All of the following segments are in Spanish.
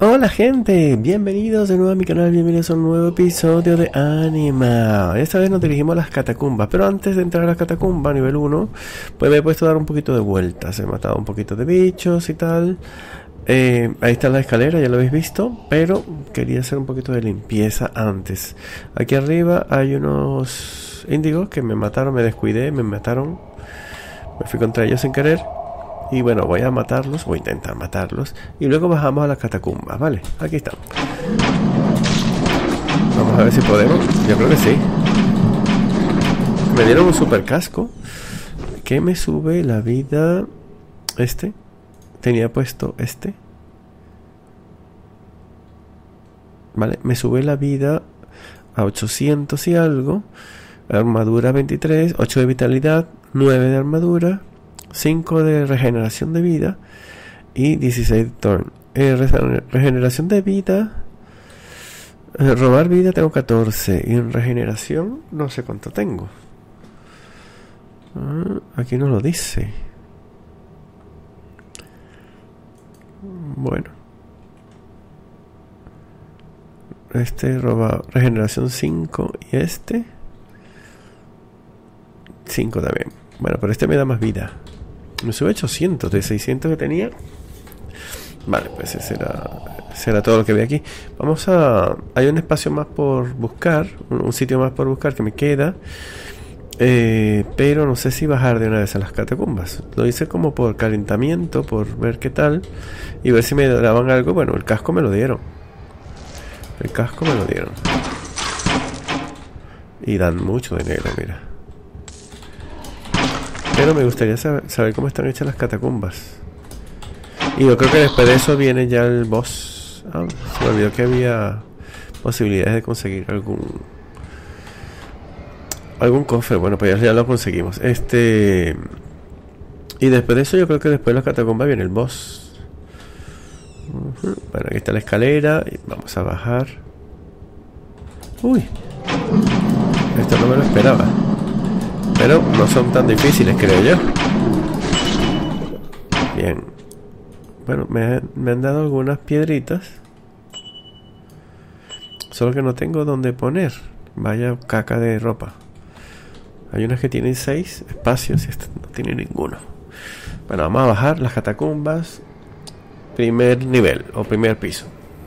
Hola gente, bienvenidos de nuevo a mi canal, bienvenidos a un nuevo episodio de Anima. Esta vez nos dirigimos a las catacumbas, pero antes de entrar a las catacumbas, nivel 1, pues me he puesto a dar un poquito de vueltas. He matado un poquito de bichos y tal. Ahí está la escalera, ya lo habéis visto, pero quería hacer un poquito de limpieza antes. Aquí arriba hay unos índigos que me mataron, me descuidé, me mataron. Me fui contra ellos sin querer. Y bueno, voy a matarlos, voy a intentar matarlos. Y luego bajamos a las catacumbas, ¿vale? Aquí están. Vamos a ver si podemos. Yo creo que sí. Me dieron un super casco que me sube la vida. Tenía puesto este. Vale, me sube la vida a 800 y algo. Armadura 23, 8 de vitalidad, 9 de armadura, 5 de regeneración de vida y 16 de turn. Regeneración de vida, robar vida tengo 14 y en regeneración no sé cuánto tengo. Aquí no lo dice. Bueno, roba regeneración 5 y 5 también. Bueno, pero me da más vida. Me sube 800 de 600 que tenía. Vale, pues ese será todo lo que ve aquí. Hay un espacio más por buscar, un sitio más por buscar que me queda, pero no sé si bajar de una vez a las catacumbas. Lo hice como por calentamiento, por ver qué tal y ver si me daban algo. Bueno, el casco me lo dieron. Y dan mucho de negro, mira. Pero me gustaría saber cómo están hechas las catacumbas. Y yo creo que después de eso viene ya el boss. Se me olvidó que había posibilidades de conseguir algún cofre. Bueno, pues ya lo conseguimos. Y después de eso yo creo que después de las catacumbas viene el boss. Bueno, aquí está la escalera y vamos a bajar. Uy, esto no me lo esperaba. Pero no son tan difíciles, creo yo. Bien. Bueno, me han dado algunas piedritas. Solo que no tengo dónde poner. Vaya caca de ropa. Hay unas que tienen 6 espacios y esta no tiene ninguno. Bueno, vamos a bajar las catacumbas. Primer nivel o primer piso.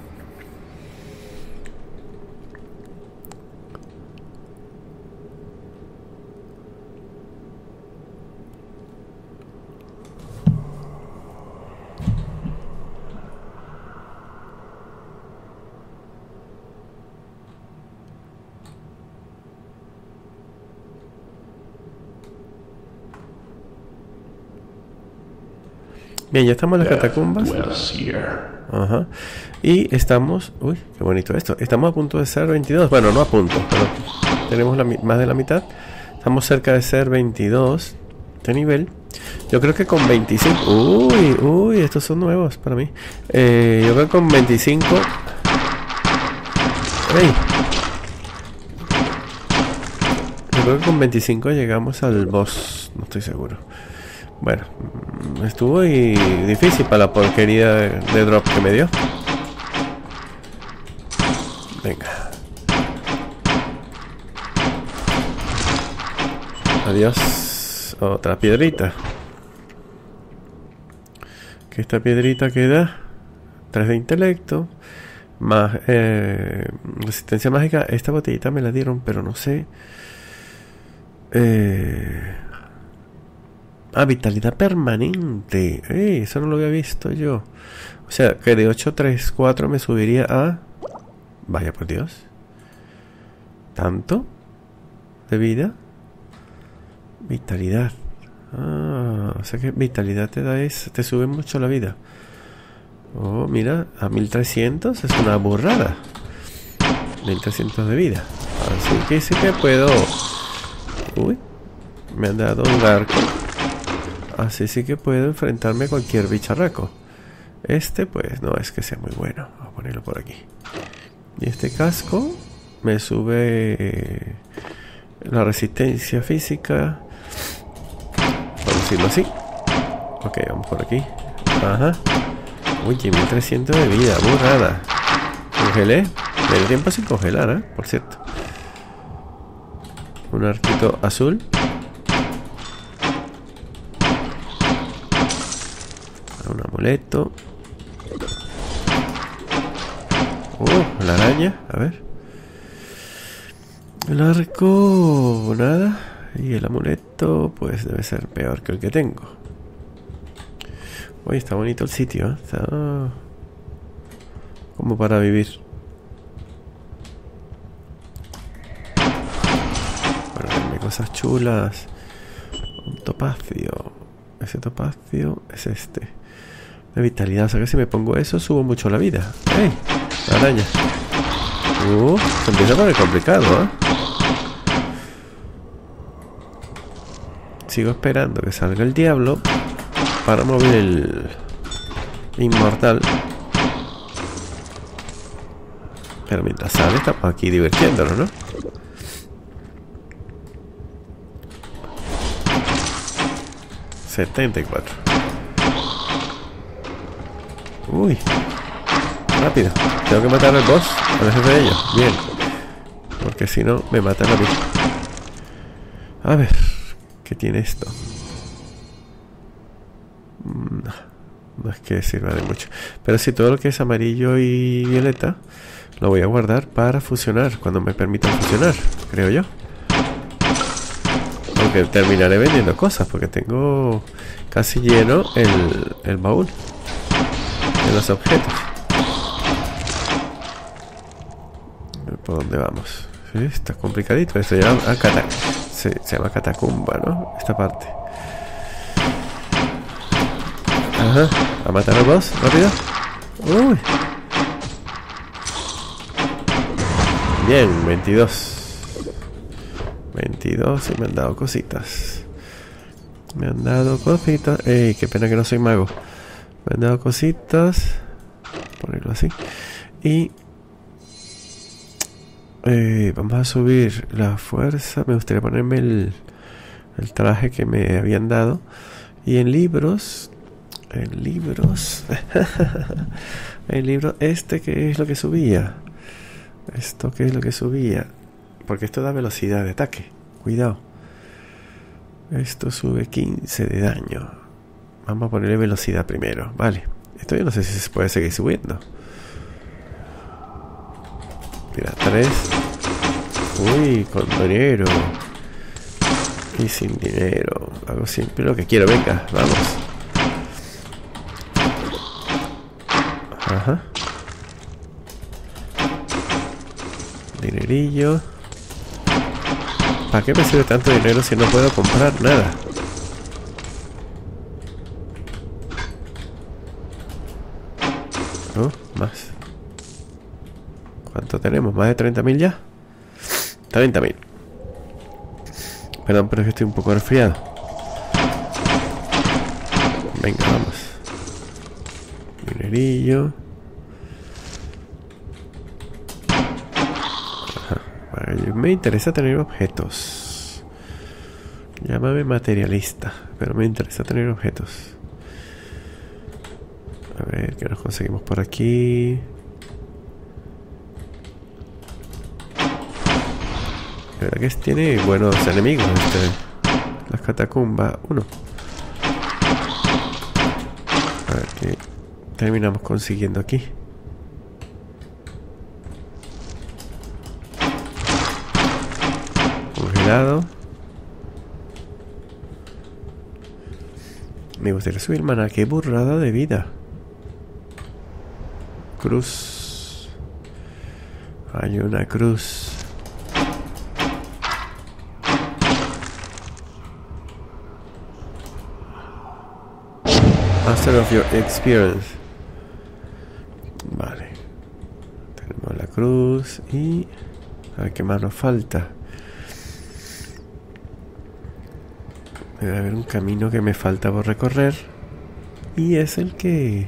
Bien, ya estamos en las catacumbas. Ajá. Y estamos... Uy, qué bonito esto. Estamos a punto de ser 22. Bueno, no a punto, pero tenemos más de la mitad. Estamos cerca de ser 22 de nivel. Yo creo que con 25... Uy, estos son nuevos para mí. Yo creo que con 25... ¡Ey! Yo creo que con 25 llegamos al boss. No estoy seguro. Bueno, estuvo difícil para la porquería de drop que me dio. Venga. Adiós. Otra piedrita. Que esta piedrita queda 3 de intelecto. Más resistencia mágica. Esta botellita me la dieron, pero no sé. Vitalidad permanente. Eso no lo había visto yo. O sea, que de 834 me subiría a... Vaya por Dios. ¿Tanto? ¿De vida? Vitalidad. O sea que vitalidad te sube mucho la vida. Oh, mira, a 1300 es una burrada. 1300 de vida. Así que sí que puedo... Uy, me han dado un arco. Así sí que puedo enfrentarme a cualquier bicharraco. Pues no es que sea muy bueno. Voy a ponerlo por aquí. Y este casco me sube la resistencia física, por decirlo así. Ok, vamos por aquí. Ajá. Oye, 1300 de vida, burrada. Congelé. Me dio tiempo sin congelar, ¿eh? Por cierto. Un arquito azul. Un amuleto. La araña. A ver. El arco. Nada. Y el amuleto, pues debe ser peor que el que tengo. Oye, está bonito el sitio, ¿eh? Está como para vivir. Bueno, hay cosas chulas. Un topacio. Ese topacio es este. De vitalidad. O sea que si me pongo eso, subo mucho la vida. ¡Ey! La araña. Se empieza a poner complicado, ¿eh? Sigo esperando que salga el diablo para mover el inmortal. Pero mientras sale, estamos aquí divirtiéndonos, ¿no? $74. Uy. Rápido. Tengo que matar al boss, al jefe de ellos. Bien. Porque si no, me matan a mí. A ver. ¿Qué tiene esto? No es que sirva de mucho. Pero sí, todo lo que es amarillo y violeta lo voy a guardar para fusionar, cuando me permitan fusionar, creo yo. Aunque terminaré vendiendo cosas, porque tengo casi lleno el baúl de los objetos. ¿Por dónde vamos? Sí, está complicadito. Esto ya se llama catacumba, ¿no? Esta parte. Ajá. A matar al boss, rápido. Uy. Bien, 22. 22 y me han dado cositas. Me han dado cositas. Ey, qué pena que no soy mago. Me han dado cositas. Ponerlo así. Y vamos a subir la fuerza. Me gustaría ponerme el traje que me habían dado. Y en libros. En libros. El libro este, ¿qué es lo que subía? Esto, ¿qué es lo que subía? Porque esto da velocidad de ataque. Cuidado. Esto sube 15 de daño. Vamos a ponerle velocidad primero. Vale. Esto yo no sé si se puede seguir subiendo. Mira, 3. Uy, con dinero. Y sin dinero. Hago siempre lo que quiero. Venga, vamos. Ajá. Dinerillo. ¿Para qué me sirve tanto dinero si no puedo comprar nada? Más. ¿Cuánto tenemos? ¿Más de 30.000 ya? 30.000. Perdón, pero es que estoy un poco resfriado. Venga, vamos. Dinerillo. Ajá. Vale, me interesa tener objetos. Llámame materialista, pero me interesa tener objetos. A ver, ¿qué nos conseguimos por aquí? La verdad que tiene buenos enemigos las catacumbas. Uno. A ver qué terminamos consiguiendo aquí. Congelado. Me gustaría subir mana. Qué burrada de vida. Cruz. Hay una cruz. Master of your experience. Vale. Tenemos la cruz y... a ver qué más nos falta. Debe haber un camino que me falta por recorrer. Y es el que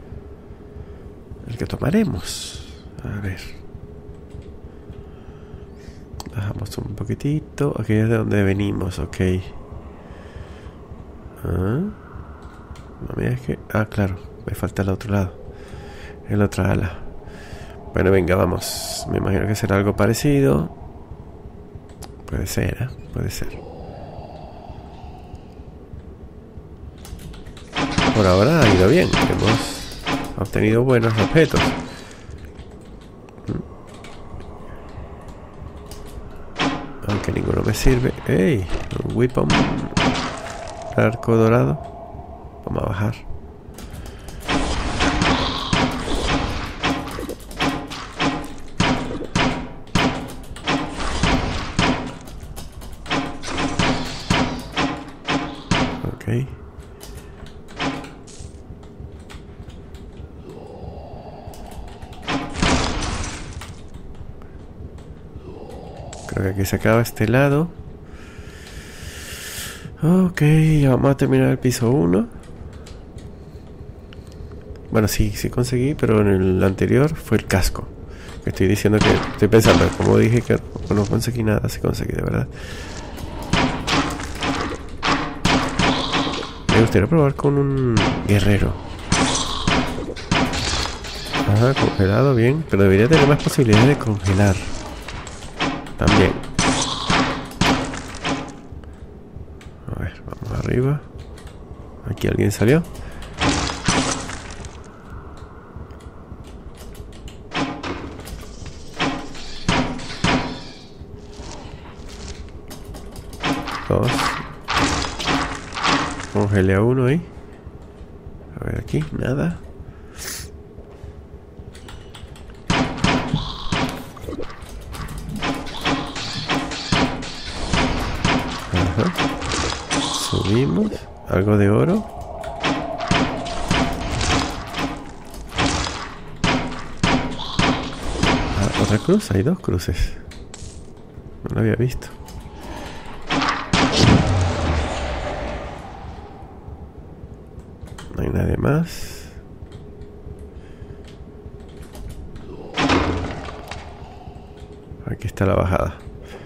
tomaremos. A ver. Bajamos un poquitito. Aquí es de donde venimos, ok. No me digas que... ah, claro. me falta el otro lado. El otra ala. Bueno, venga, vamos. Me imagino que será algo parecido. Puede ser, ¿eh? Puede ser. Por ahora ha ido bien. Hemos obtenido buenos objetos. Aunque ninguno me sirve. ¡Ey! Un weapon. Arco dorado. Vamos a bajar. Ok. Creo que aquí se acaba este lado. Ok, vamos a terminar el piso 1. Bueno, sí conseguí, pero en el anterior fue el casco. Estoy diciendo que... Estoy pensando, como dije que no conseguí nada, sí conseguí, de verdad. Me gustaría probar con un guerrero. Ajá, congelado, bien. Pero debería tener más posibilidades de congelar. También. A ver, vamos arriba. Aquí alguien salió. Dos. Congelé a uno ahí. A ver aquí, nada. Subimos. Algo de oro. Ah, otra cruz. Hay dos cruces. No lo había visto. No hay nadie más. Aquí está la bajada.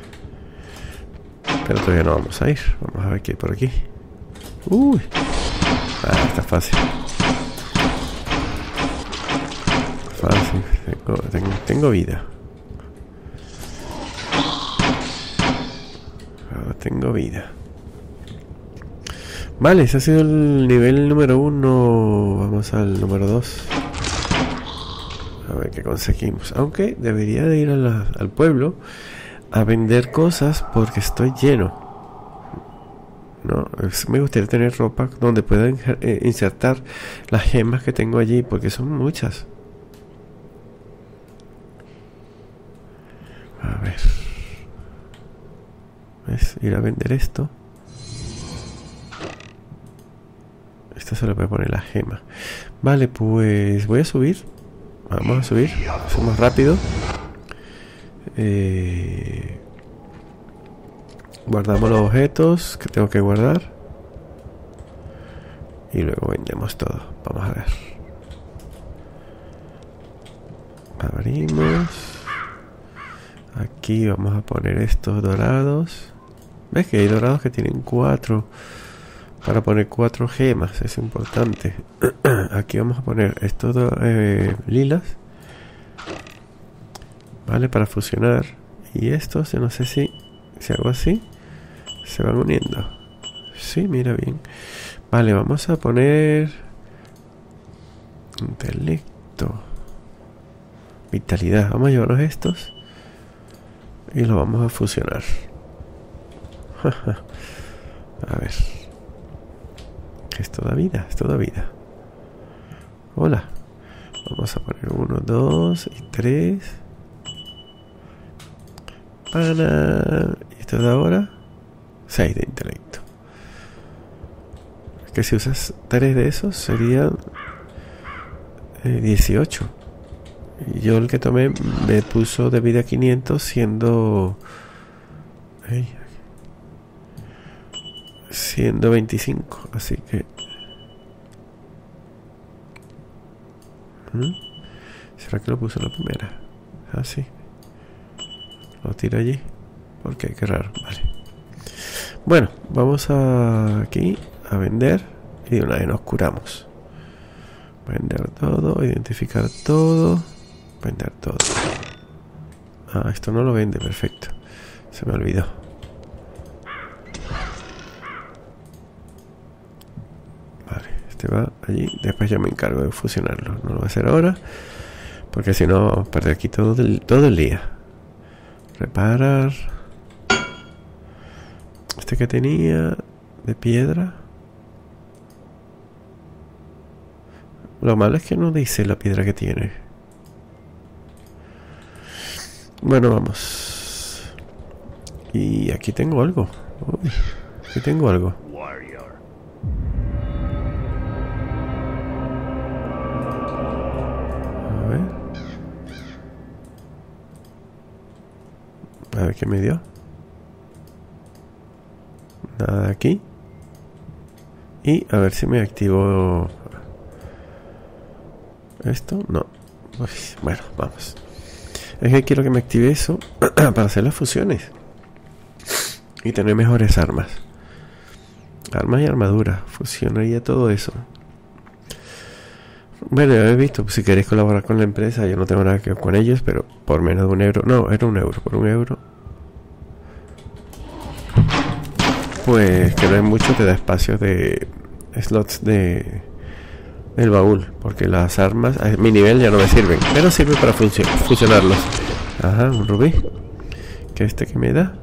Pero todavía no vamos a ir. Vamos a ver qué hay por aquí. Uy. Ah, está fácil. Fácil. Tengo vida. Ahora tengo vida. Vale, ese ha sido el nivel número 1. Vamos al número 2. A ver qué conseguimos. Aunque debería de ir al pueblo a vender cosas porque estoy lleno. No, me gustaría tener ropa donde pueda insertar las gemas que tengo allí, porque son muchas. A ver. ¿Ves? Ir a vender esto. Esto se le puede poner la gema. Vale, pues voy a subir. Vamos a subir. Hacemos rápido. Guardamos los objetos que tengo que guardar. Y luego vendemos todo. Vamos a ver. Abrimos. Aquí vamos a poner estos dorados. ¿Ves que hay dorados que tienen 4? Para poner 4 gemas. Es importante. Aquí vamos a poner estos lilas. Vale, para fusionar. Y estos, yo no sé si hago así, se van uniendo. Sí, mira bien. Vale, vamos a poner intelecto, vitalidad. Vamos a llevarnos estos y los vamos a fusionar. A ver. Esto da vida, esto da vida. Hola. Vamos a poner 1, 2 y 3. ¿Y esto de ahora? 6 de intelecto. Es que si usas 3 de esos serían 18. Y yo el que tomé me puso de vida 500 siendo 25. Así que ¿será que lo puso en la primera? Ah, sí. Lo tiro allí. Porque qué raro. Vale. Bueno, vamos aquí a vender. Y de una vez nos curamos. Vender todo, identificar todo. Vender todo. Ah, esto no lo vende, perfecto. Se me olvidó. Vale, este va allí. Después yo me encargo de fusionarlo. No lo voy a hacer ahora, porque si no vamos a perder aquí todo el día. Reparar. Este que tenía de piedra. Lo malo es que no dice la piedra que tiene. Bueno, vamos. Y aquí tengo algo. Uy, aquí tengo algo. A ver. A ver qué me dio. Nada aquí. Y a ver si me activo esto. No. Uy, bueno, vamos. Es que quiero que me active eso para hacer las fusiones y tener mejores armas. Armas y armadura. Fusionaría todo eso. Bueno, ya habéis visto, si queréis colaborar con la empresa, yo no tengo nada que ver con ellos, pero por menos de €1. No, era €1. Por €1. Pues que no es mucho, te da espacios de slots del baúl, porque las armas a mi nivel ya no me sirven, pero sirve para fusionarlos. Ajá, un rubí. ¿Qué es este que me da?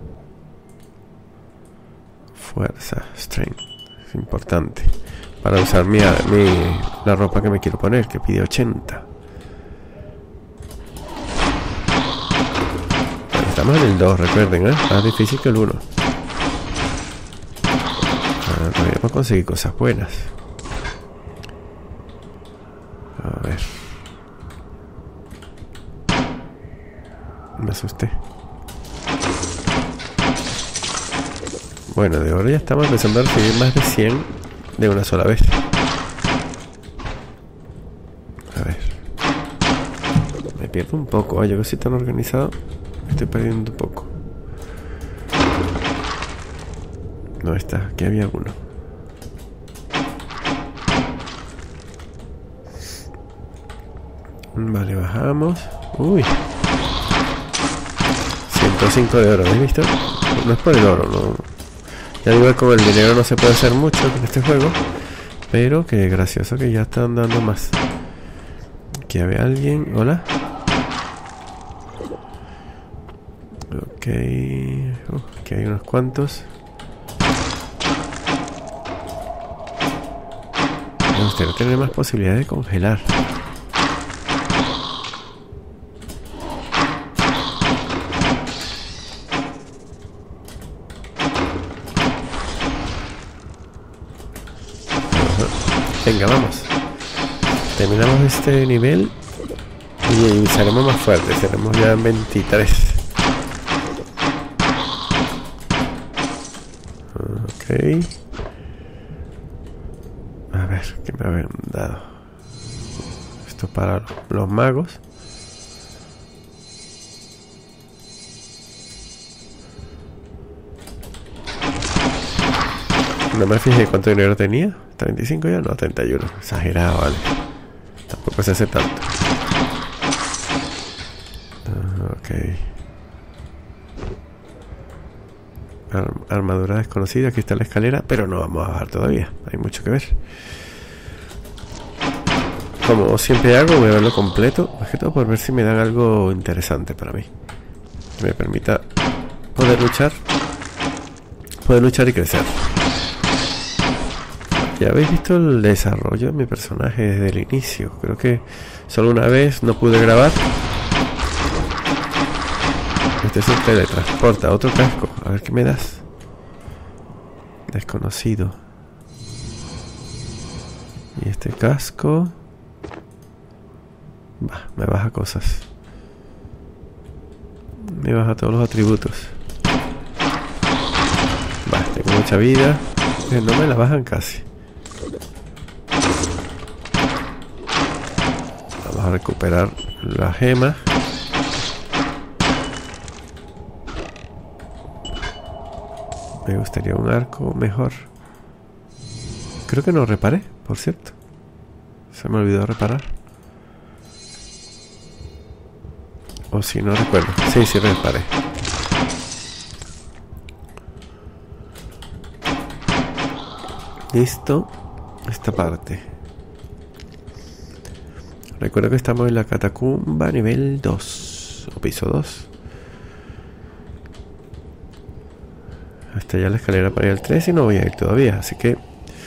Fuerza, strength. Es importante para usar la ropa que me quiero poner, que pide 80. Estamos en el 2, recuerden, más difícil que el 1. Todavía no conseguí cosas buenas. A ver. Me asusté. Bueno, de ahora ya estamos empezando a recibir más de 100 de una sola vez. A ver. Me pierdo un poco. Yo que soy tan organizado, me estoy perdiendo un poco. No está. Aquí había uno. Vale, bajamos. Uy. 105 de oro, ¿habéis visto? No es por el oro, no. Ya digo que con el dinero no se puede hacer mucho en este juego, pero que gracioso que ya están dando más. Aquí había alguien. Hola. Ok. Aquí hay unos cuantos. Me gustaría tener más posibilidades de congelar. Venga, vamos. Terminamos este nivel y seremos más fuertes. Seremos ya en 23. Ok. A ver, ¿qué me habían dado? Esto para los magos. No me fijé cuánto dinero tenía. 35 ya, no, 31. Exagerado, vale. Tampoco se hace tanto. Ok. Armadura desconocida. Aquí está la escalera, pero no vamos a bajar todavía. Hay mucho que ver. Como siempre hago, voy a verlo completo. Más que todo por ver si me dan algo interesante para mí, que me permita poder luchar y crecer. Ya habéis visto el desarrollo de mi personaje desde el inicio. Creo que solo una vez no pude grabar. Este es el teletransporta. Otro casco. A ver qué me das. Desconocido. Y este casco. Me baja cosas. Me baja todos los atributos. Tengo mucha vida. No me la bajan casi. Vamos a recuperar la gema. Me gustaría un arco mejor. Creo que no reparé, por cierto. Se me olvidó reparar. O si no recuerdo. Sí, sí reparé. Listo. Esta parte. Recuerdo que estamos en la catacumba nivel 2. O piso 2. Hasta allá la escalera para ir al 3 y no voy a ir todavía. Así que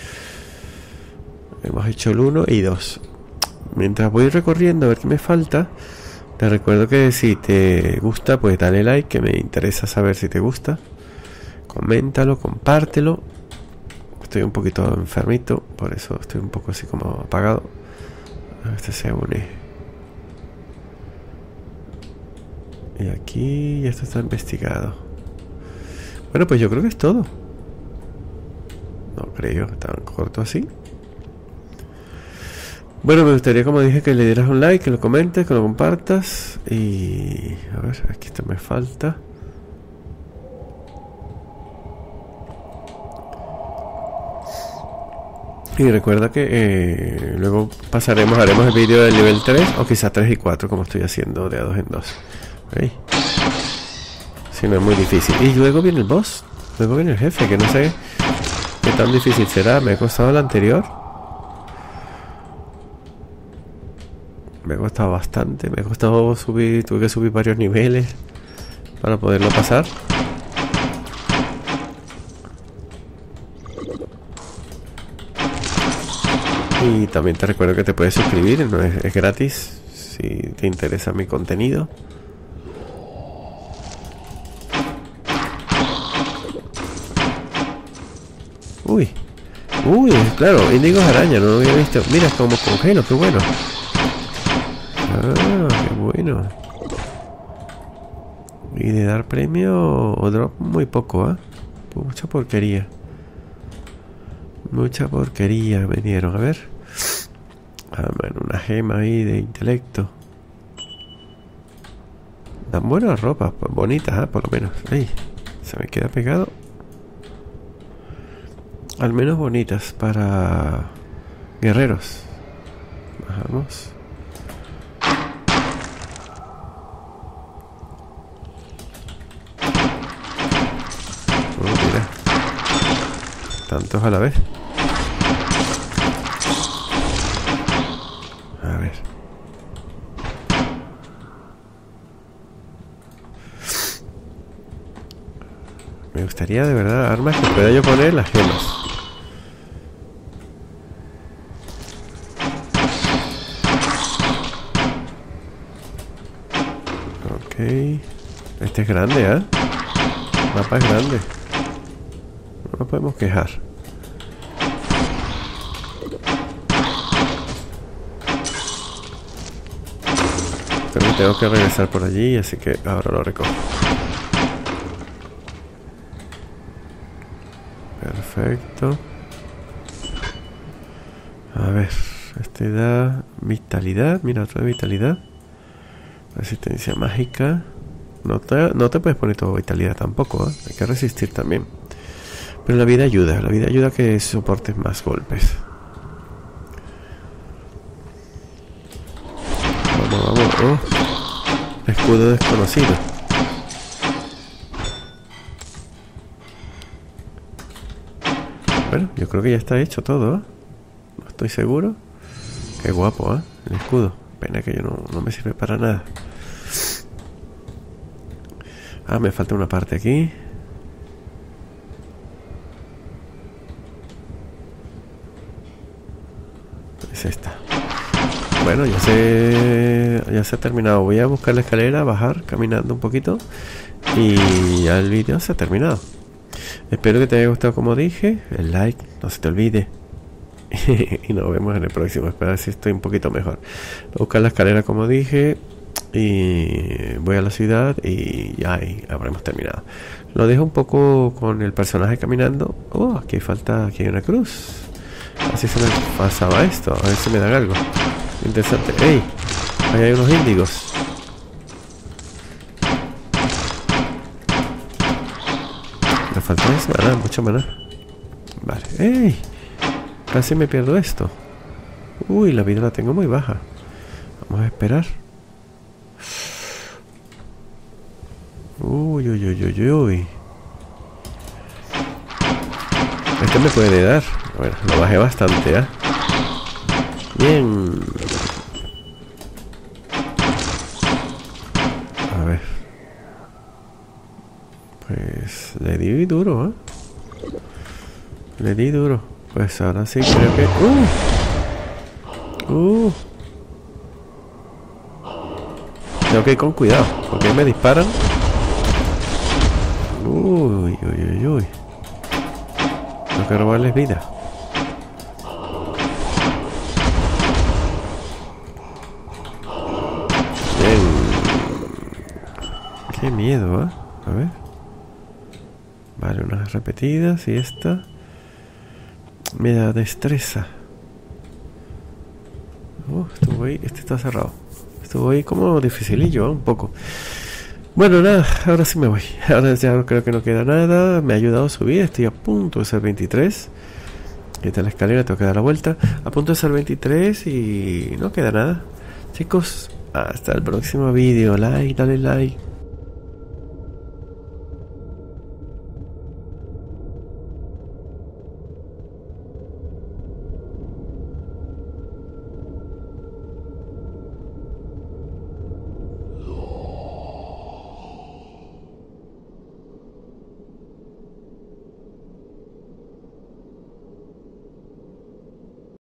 hemos hecho el 1 y 2. Mientras voy recorriendo a ver qué me falta, te recuerdo que si te gusta, pues dale like, que me interesa saber si te gusta. Coméntalo, compártelo. Estoy un poquito enfermito, por eso estoy un poco así como apagado. Este se une. Y aquí ya esto está investigado. Bueno, pues yo creo que es todo. No creo, tan corto así. Bueno, me gustaría, como dije, que le dieras un like, que lo comentes, que lo compartas. Y a ver, aquí esto me falta. Y recuerda que luego haremos el vídeo del nivel 3 o quizá 3 y 4, como estoy haciendo de a 2 en 2. ¿Okay? Si no es muy difícil. Y luego viene el boss, luego viene el jefe, que no sé qué tan difícil será. Me ha costado el anterior. Me ha costado bastante, me ha costado subir, tuve que subir varios niveles para poderlo pasar. Y también te recuerdo que te puedes suscribir, no es gratis, si te interesa mi contenido. Uy, claro, índigos araña, no lo había visto. Mira cómo congelo, qué bueno. Ah, qué bueno. Y de dar premio o drop muy poco, ¿eh? Mucha porquería. Mucha porquería me dieron, a ver. Ah, bueno, una gema ahí de intelecto. Dan buenas ropas, bonitas, por lo menos. Ay, se me queda pegado. Al menos bonitas para guerreros. Bajamos. Oh, mira. Tantos a la vez. A ver. Me gustaría de verdad armas que pueda yo poner las gemas. Ok. Este es grande, ¿eh? El mapa es grande. No nos podemos quejar. Pero tengo que regresar por allí, así que ahora lo recojo. Perfecto. A ver, este da vitalidad. Mira, otra vitalidad. Resistencia mágica. No te puedes poner todo vitalidad tampoco, ¿eh? Hay que resistir también. Pero la vida ayuda a que soportes más golpes. Vamos. Oh. Escudo desconocido. Bueno, yo creo que ya está hecho todo, ¿eh? No estoy seguro. Qué guapo, ¿eh? El escudo. Pena que yo no me sirve para nada. Ah, me falta una parte aquí. Es esta. Bueno, ya se ha terminado. Voy a buscar la escalera, bajar caminando un poquito. Y ya el vídeo se ha terminado. Espero que te haya gustado, como dije. El like, no se te olvide. Y nos vemos en el próximo. Espero ver si estoy un poquito mejor. Voy a buscar la escalera, como dije. Y voy a la ciudad y ya ahí habremos terminado. Lo dejo un poco con el personaje caminando. Oh, aquí hay una cruz. Así se me pasaba esto. A ver si me dan algo interesante. ¡Ey! Ahí hay unos índigos. Me falta maná, mucho maná. Vale. ¡Ey! Casi me pierdo esto. Uy, la vida la tengo muy baja. Vamos a esperar. Uy, uy, uy, uy, uy. Este me puede dar. Bueno, lo bajé bastante, ¿eh? Bien. A ver. Pues le di duro, ¿eh? Le di duro. Pues ahora sí creo que... Tengo que ir con cuidado, porque me disparan. Uy, uy, uy, uy. Tengo que robarles vida. Bien. Qué miedo, ¿eh? A ver. Vale, unas repetidas y esta me da destreza. Estuvo ahí, este está cerrado. Estuvo ahí como dificilillo, ¿eh? Un poco. Bueno, nada, ahora sí me voy. Ahora ya creo que no queda nada. Me ha ayudado a subir, estoy a punto de ser 23. Esta es la escalera, tengo que dar la vuelta. A punto de ser 23 y no queda nada. Chicos, hasta el próximo vídeo. Like, dale like.